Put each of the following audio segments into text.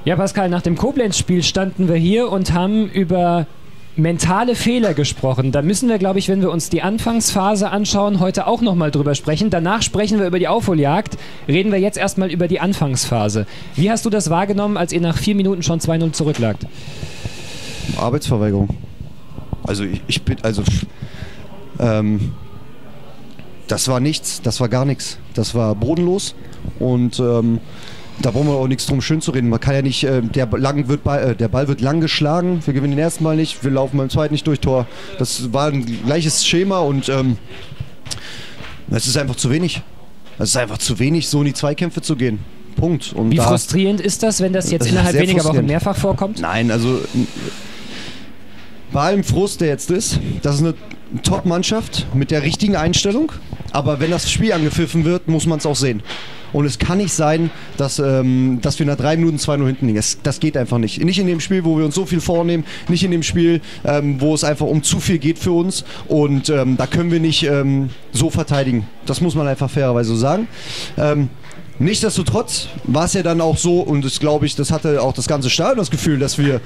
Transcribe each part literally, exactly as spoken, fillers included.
Ja, Pascal, nach dem Koblenz-Spiel standen wir hier und haben über mentale Fehler gesprochen. Da müssen wir, glaube ich, wenn wir uns die Anfangsphase anschauen, heute auch nochmal drüber sprechen. Danach sprechen wir über die Aufholjagd. Reden wir jetzt erstmal über die Anfangsphase. Wie hast du das wahrgenommen, als ihr nach vier Minuten schon zwei null zurücklagt? Arbeitsverweigerung. Also ich, ich bin, also ähm, das war nichts, das war gar nichts. Das war bodenlos und ähm, da brauchen wir auch nichts drum schön zu reden. Man kann ja nicht, äh, der, lang wird Ball, äh, der Ball wird lang geschlagen, wir gewinnen den ersten Mal nicht, wir laufen beim zweiten nicht durch Tor. Das war ein gleiches Schema und ähm, es ist einfach zu wenig. Es ist einfach zu wenig, so in die Zweikämpfe zu gehen. Punkt. Und Wie da, frustrierend ist das, wenn das jetzt das innerhalb weniger Wochen frustrierend. mehrfach vorkommt? Nein, also bei allem Frust, der jetzt ist, das ist eine Top-Mannschaft mit der richtigen Einstellung, aber wenn das Spiel angepfiffen wird, muss man es auch sehen. Und es kann nicht sein, dass, ähm, dass wir nach drei Minuten zwei null hinten liegen. Das, das geht einfach nicht. Nicht in dem Spiel, wo wir uns so viel vornehmen, nicht in dem Spiel, ähm, wo es einfach um zu viel geht für uns. Und ähm, da können wir nicht ähm, so verteidigen. Das muss man einfach fairerweise so sagen. Ähm, Nichtsdestotrotz war es ja dann auch so, und das glaube ich, das hatte auch das ganze Stadion das Gefühl, dass wir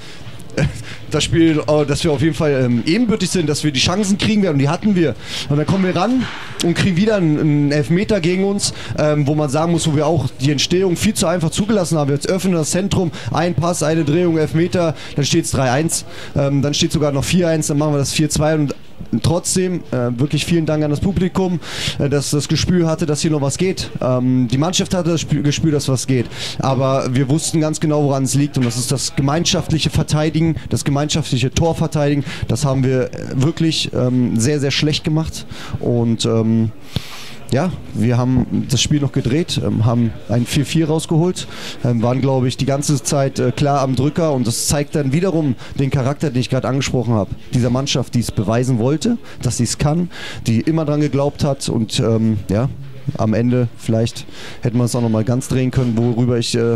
das Spiel, dass wir auf jeden Fall ähm, ebenbürtig sind, dass wir die Chancen kriegen werden und die hatten wir. Und dann kommen wir ran und kriegen wieder einen, einen Elfmeter gegen uns, ähm, wo man sagen muss, wo wir auch die Entstehung viel zu einfach zugelassen haben. Wir jetzt öffnen das Zentrum, ein Pass, eine Drehung, Elfmeter, dann steht es drei eins, ähm, dann steht sogar noch vier eins, dann machen wir das vier zwei und trotzdem äh, wirklich vielen Dank an das Publikum, äh, dass das Gespür hatte, dass hier noch was geht. Ähm, die Mannschaft hatte das Sp- Gespür, dass was geht. Aber wir wussten ganz genau, woran es liegt. Und das ist das gemeinschaftliche Verteidigen, das gemeinschaftliche Torverteidigen. Das haben wir wirklich ähm, sehr, sehr schlecht gemacht. Und ähm, ja, wir haben das Spiel noch gedreht, ähm, haben ein vier vier rausgeholt, ähm, waren, glaube ich, die ganze Zeit äh, klar am Drücker und das zeigt dann wiederum den Charakter, den ich gerade angesprochen habe. Dieser Mannschaft, die es beweisen wollte, dass sie es kann, die immer dran geglaubt hat und ähm, ja, am Ende vielleicht hätten wir es auch nochmal ganz drehen können, worüber ich äh,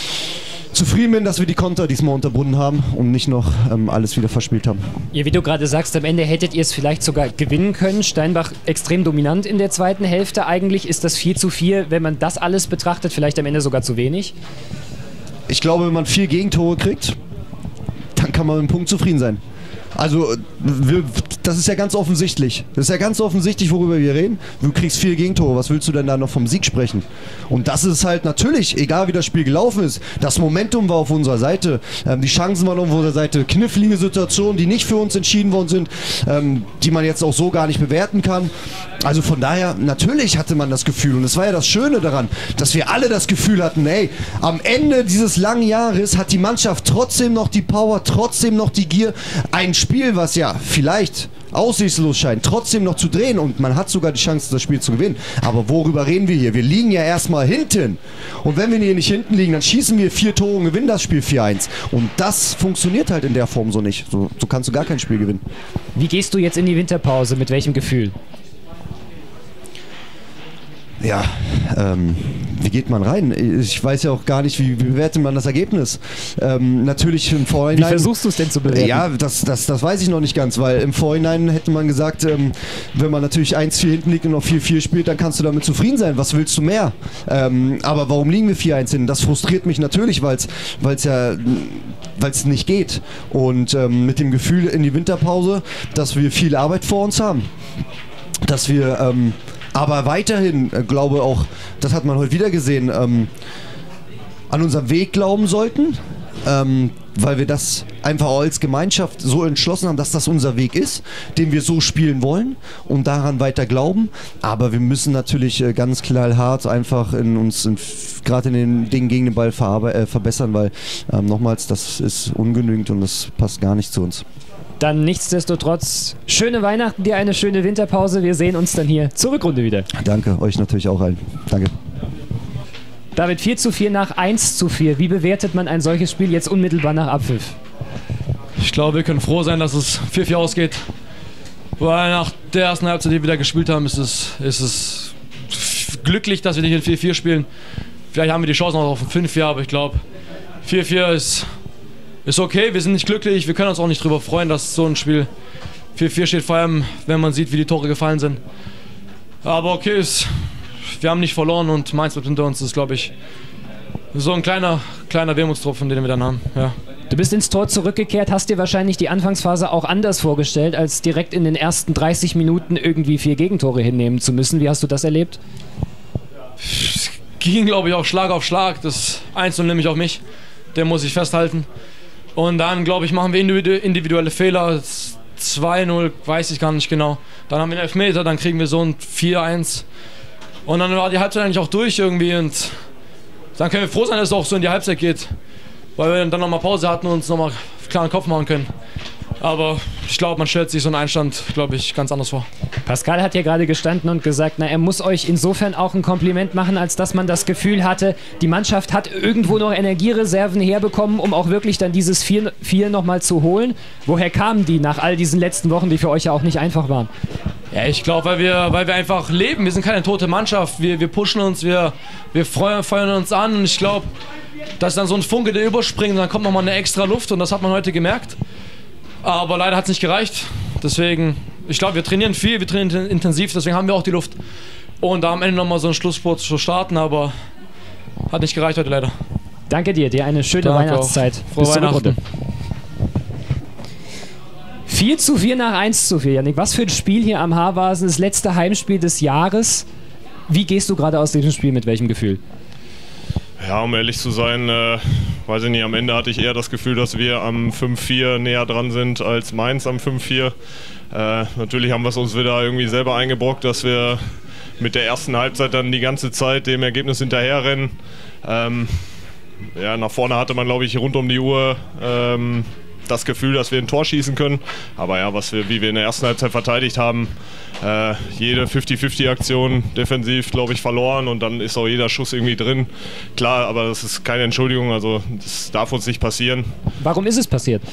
zufrieden bin, dass wir die Konter diesmal unterbunden haben und nicht noch ähm, alles wieder verspielt haben. Ja, wie du gerade sagst, am Ende hättet ihr es vielleicht sogar gewinnen können. Steinbach extrem dominant in der zweiten Hälfte. Eigentlich ist das vier zu vier, wenn man das alles betrachtet, vielleicht am Ende sogar zu wenig. Ich glaube, wenn man vier Gegentore kriegt, dann kann man mit einem Punkt zufrieden sein. Also, wir, das ist ja ganz offensichtlich. Das ist ja ganz offensichtlich, worüber wir reden. Du kriegst vier Gegentore, was willst du denn da noch vom Sieg sprechen? Und das ist halt natürlich, egal wie das Spiel gelaufen ist, das Momentum war auf unserer Seite, ähm, die Chancen waren auf unserer Seite, knifflige Situationen, die nicht für uns entschieden worden sind, ähm, die man jetzt auch so gar nicht bewerten kann. Also von daher, natürlich hatte man das Gefühl, und das war ja das Schöne daran, dass wir alle das Gefühl hatten, ey, am Ende dieses langen Jahres hat die Mannschaft trotzdem noch die Power, trotzdem noch die Gier, ein Spiel, was ja vielleicht aussichtslos scheint, trotzdem noch zu drehen und man hat sogar die Chance, das Spiel zu gewinnen. Aber worüber reden wir hier? Wir liegen ja erstmal hinten. Und wenn wir hier nicht hinten liegen, dann schießen wir vier Tore und gewinnen das Spiel vier eins. Und das funktioniert halt in der Form so nicht. So, so kannst du gar kein Spiel gewinnen. Wie gehst du jetzt in die Winterpause? Mit welchem Gefühl? Ja, ähm, wie geht man rein? Ich weiß ja auch gar nicht, wie, wie bewertet man das Ergebnis. Ähm, natürlich im Vorhinein... Wie versuchst du es denn zu bewerten? Ja, das, das, das weiß ich noch nicht ganz, weil im Vorhinein hätte man gesagt, ähm, wenn man natürlich eins vier hinten liegt und noch vier vier spielt, dann kannst du damit zufrieden sein. Was willst du mehr? Ähm, aber warum liegen wir vier eins hinten? Das frustriert mich natürlich, weil es ja... weil es nicht geht. Und ähm, mit dem Gefühl in die Winterpause, dass wir viel Arbeit vor uns haben. Dass wir... Ähm, aber weiterhin, äh, glaube auch, das hat man heute wieder gesehen, ähm, an unseren Weg glauben sollten, ähm, weil wir das einfach auch als Gemeinschaft so entschlossen haben, dass das unser Weg ist, den wir so spielen wollen und daran weiter glauben. Aber wir müssen natürlich äh, ganz knallhart einfach in uns, gerade in den Dingen gegen den Ball verarbe- äh, verbessern, weil ähm, nochmals, das ist ungenügend und das passt gar nicht zu uns. Dann nichtsdestotrotz, schöne Weihnachten, dir eine schöne Winterpause. Wir sehen uns dann hier zur Rückrunde wieder. Danke, euch natürlich auch allen. Danke. David, vier zu vier nach eins zu vier. Wie bewertet man ein solches Spiel jetzt unmittelbar nach Abpfiff? Ich glaube, wir können froh sein, dass es vier vier ausgeht. Weil nach der ersten Halbzeit, die wir wieder gespielt haben, ist es, ist es glücklich, dass wir nicht in vier vier spielen. Vielleicht haben wir die Chance noch auf ein fünf vier, aber ich glaube, vier vier ist... Ist okay, wir sind nicht glücklich, wir können uns auch nicht darüber freuen, dass so ein Spiel vier vier steht, vor allem wenn man sieht, wie die Tore gefallen sind. Aber okay, ist, wir haben nicht verloren und Mainz bleibt hinter uns, das ist glaube ich so ein kleiner, kleiner Wermutstropfen, den wir dann haben. Ja. Du bist ins Tor zurückgekehrt, hast dir wahrscheinlich die Anfangsphase auch anders vorgestellt, als direkt in den ersten dreißig Minuten irgendwie vier Gegentore hinnehmen zu müssen. Wie hast du das erlebt? Es ging, glaube ich, auch Schlag auf Schlag. Das eins null nämlich auf mich. Der muss ich festhalten. Und dann, glaube ich, machen wir individuelle Fehler. zwei null, weiß ich gar nicht genau. Dann haben wir einen Elfmeter, dann kriegen wir so ein vier eins. Und dann war die Halbzeit eigentlich auch durch irgendwie. Und dann können wir froh sein, dass es auch so in die Halbzeit geht. Weil wir dann nochmal Pause hatten und uns nochmal klaren Kopf machen können. Aber ich glaube, man stellt sich so einen Einstand, glaube ich, ganz anders vor. Pascal hat ja gerade gestanden und gesagt, na, er muss euch insofern auch ein Kompliment machen, als dass man das Gefühl hatte, die Mannschaft hat irgendwo noch Energiereserven herbekommen, um auch wirklich dann dieses vier vier nochmal zu holen. Woher kamen die nach all diesen letzten Wochen, die für euch ja auch nicht einfach waren? Ja, ich glaube, weil wir, weil wir einfach leben. Wir sind keine tote Mannschaft. Wir, wir pushen uns, wir, wir feuern, feuern uns an. Und ich glaube, dass dann so ein Funke, der überspringt, und dann kommt nochmal eine extra Luft. Und das hat man heute gemerkt. Aber leider hat es nicht gereicht. Deswegen, ich glaube, wir trainieren viel, wir trainieren intensiv, deswegen haben wir auch die Luft. Und da am Ende nochmal so einen Schlussspurt zu starten, aber hat nicht gereicht heute leider. Danke dir, dir eine schöne Danke Weihnachtszeit. Auch. Frohe Weihnachten. vier zu vier nach eins zu vier, Yannick. Was für ein Spiel hier am Haarwasen, das letzte Heimspiel des Jahres. Wie gehst du gerade aus diesem Spiel, mit welchem Gefühl? Ja, um ehrlich zu sein, äh, weiß ich nicht, am Ende hatte ich eher das Gefühl, dass wir am fünf vier näher dran sind als Mainz am fünf vier. Äh, natürlich haben wir es uns wieder irgendwie selber eingebrockt, dass wir mit der ersten Halbzeit dann die ganze Zeit dem Ergebnis hinterherrennen. Ähm, ja, nach vorne hatte man, glaube ich, rund um die Uhr ähm, das Gefühl, dass wir ein Tor schießen können. Aber ja, was wir, wie wir in der ersten Halbzeit verteidigt haben, äh, jede fünfzig fünfzig Aktion defensiv, glaube ich, verloren und dann ist auch jeder Schuss irgendwie drin. Klar, aber das ist keine Entschuldigung, also das darf uns nicht passieren. Warum ist es passiert?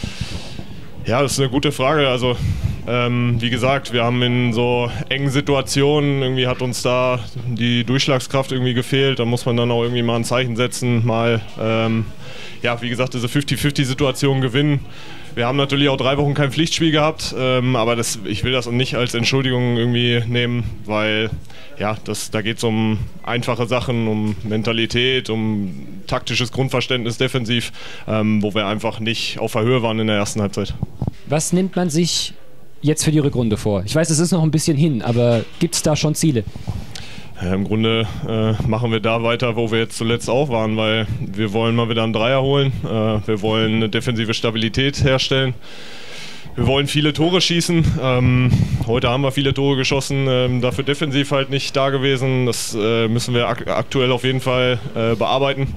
Ja, das ist eine gute Frage. Also ähm, wie gesagt, wir haben in so engen Situationen, irgendwie hat uns da die Durchschlagskraft irgendwie gefehlt. Da muss man dann auch irgendwie mal ein Zeichen setzen, mal ähm, ja, wie gesagt, diese fünfzig fünfzig Situation gewinnen. Wir haben natürlich auch drei Wochen kein Pflichtspiel gehabt, ähm, aber das, ich will das nicht als Entschuldigung irgendwie nehmen, weil ja, das, da geht es um einfache Sachen, um Mentalität, um taktisches Grundverständnis defensiv, ähm, wo wir einfach nicht auf der Höhe waren in der ersten Halbzeit. Was nimmt man sich jetzt für die Rückrunde vor? Ich weiß, es ist noch ein bisschen hin, aber gibt es da schon Ziele? Ja, im Grunde äh, machen wir da weiter, wo wir jetzt zuletzt auch waren, weil wir wollen mal wieder einen Dreier holen, äh, wir wollen eine defensive Stabilität herstellen, wir wollen viele Tore schießen. Ähm, heute haben wir viele Tore geschossen, ähm, dafür defensiv halt nicht da gewesen, das äh, müssen wir ak aktuell auf jeden Fall äh, bearbeiten.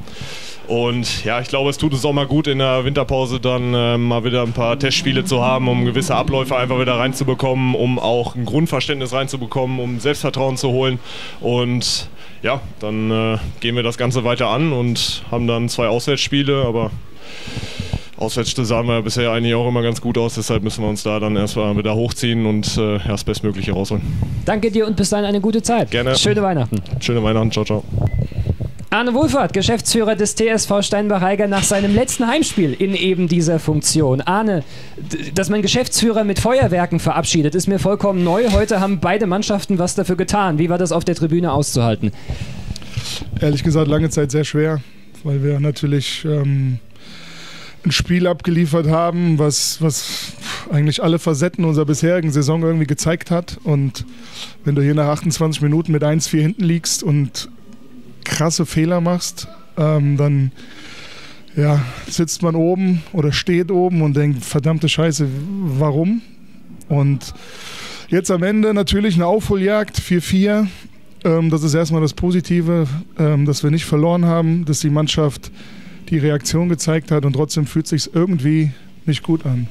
Und ja, ich glaube, es tut uns auch mal gut, in der Winterpause dann äh, mal wieder ein paar Testspiele zu haben, um gewisse Abläufe einfach wieder reinzubekommen, um auch ein Grundverständnis reinzubekommen, um Selbstvertrauen zu holen. Und ja, dann äh, gehen wir das Ganze weiter an und haben dann zwei Auswärtsspiele, aber auswärts sahen wir bisher eigentlich auch immer ganz gut aus, deshalb müssen wir uns da dann erstmal wieder hochziehen und äh, ja, das Bestmögliche rausholen. Danke dir und bis dahin eine gute Zeit. Gerne. Schöne Weihnachten. Schöne Weihnachten, ciao, ciao. Arne Wohlfahrt, Geschäftsführer des T S V Steinbach-Heiger nach seinem letzten Heimspiel in eben dieser Funktion. Arne, dass man Geschäftsführer mit Feuerwerken verabschiedet, ist mir vollkommen neu. Heute haben beide Mannschaften was dafür getan. Wie war das auf der Tribüne auszuhalten? Ehrlich gesagt, lange Zeit sehr schwer, weil wir natürlich ähm, ein Spiel abgeliefert haben, was, was eigentlich alle Facetten unserer bisherigen Saison irgendwie gezeigt hat. Und wenn du hier nach achtundzwanzig Minuten mit eins vier hinten liegst und krasse Fehler machst, ähm, dann ja, sitzt man oben oder steht oben und denkt, verdammte Scheiße, warum? Und jetzt am Ende natürlich eine Aufholjagd, vier vier. Ähm, das ist erstmal das Positive, ähm, dass wir nicht verloren haben, dass die Mannschaft die Reaktion gezeigt hat und trotzdem fühlt es sich irgendwie nicht gut an.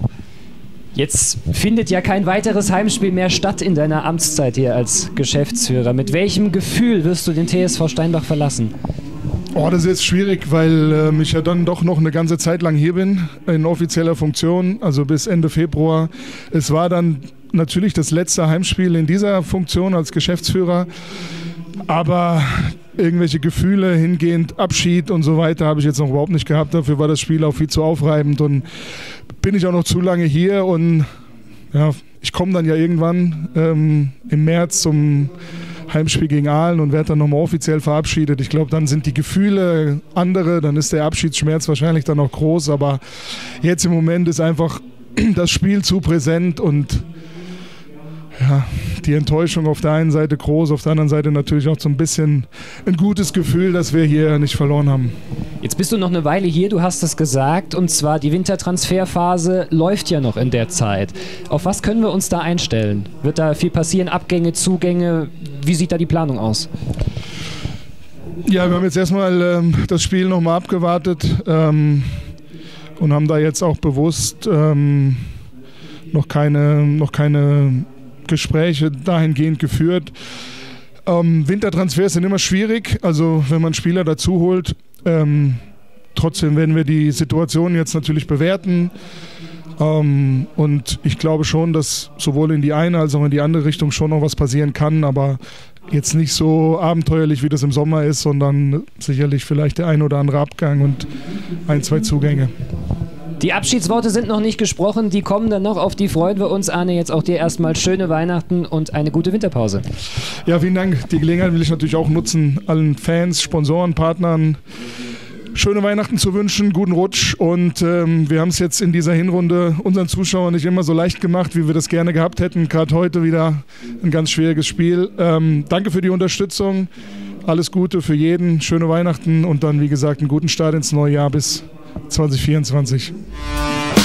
Jetzt findet ja kein weiteres Heimspiel mehr statt in deiner Amtszeit hier als Geschäftsführer. Mit welchem Gefühl wirst du den T S V Steinbach verlassen? Oh, das ist jetzt schwierig, weil äh, ich ja dann doch noch eine ganze Zeit lang hier bin, in offizieller Funktion, also bis Ende Februar. Es war dann natürlich das letzte Heimspiel in dieser Funktion als Geschäftsführer, aber irgendwelche Gefühle hingehend, Abschied und so weiter habe ich jetzt noch überhaupt nicht gehabt. Dafür war das Spiel auch viel zu aufreibend und bin ich auch noch zu lange hier und ja, ich komme dann ja irgendwann ähm, im März zum Heimspiel gegen Aalen und werde dann nochmal offiziell verabschiedet. Ich glaube, dann sind die Gefühle andere, dann ist der Abschiedsschmerz wahrscheinlich dann auch groß, aber jetzt im Moment ist einfach das Spiel zu präsent und ja, die Enttäuschung auf der einen Seite groß, auf der anderen Seite natürlich auch so ein bisschen ein gutes Gefühl, dass wir hier nicht verloren haben. Jetzt bist du noch eine Weile hier, du hast es gesagt, und zwar die Wintertransferphase läuft ja noch in der Zeit. Auf was können wir uns da einstellen? Wird da viel passieren? Abgänge, Zugänge? Wie sieht da die Planung aus? Ja, wir haben jetzt erstmal ähm, das Spiel nochmal abgewartet ähm, und haben da jetzt auch bewusst ähm, noch keine, noch keine Gespräche dahingehend geführt. Ähm, Wintertransfers sind immer schwierig, also wenn man Spieler dazu holt. Ähm, trotzdem werden wir die Situation jetzt natürlich bewerten. Ähm, und ich glaube schon, dass sowohl in die eine als auch in die andere Richtung schon noch was passieren kann, aber jetzt nicht so abenteuerlich, wie das im Sommer ist, sondern sicherlich vielleicht der ein oder andere Abgang und ein, zwei Zugänge. Die Abschiedsworte sind noch nicht gesprochen, die kommen dann noch, auf die freuen wir uns. Arne, jetzt auch dir erstmal schöne Weihnachten und eine gute Winterpause. Ja, vielen Dank. Die Gelegenheit will ich natürlich auch nutzen, allen Fans, Sponsoren, Partnern schöne Weihnachten zu wünschen, guten Rutsch, und ähm, wir haben es jetzt in dieser Hinrunde unseren Zuschauern nicht immer so leicht gemacht, wie wir das gerne gehabt hätten. Gerade heute wieder ein ganz schwieriges Spiel. Ähm, danke für die Unterstützung, alles Gute für jeden, schöne Weihnachten und dann, wie gesagt, einen guten Start ins neue Jahr bis zwanzig vierundzwanzig.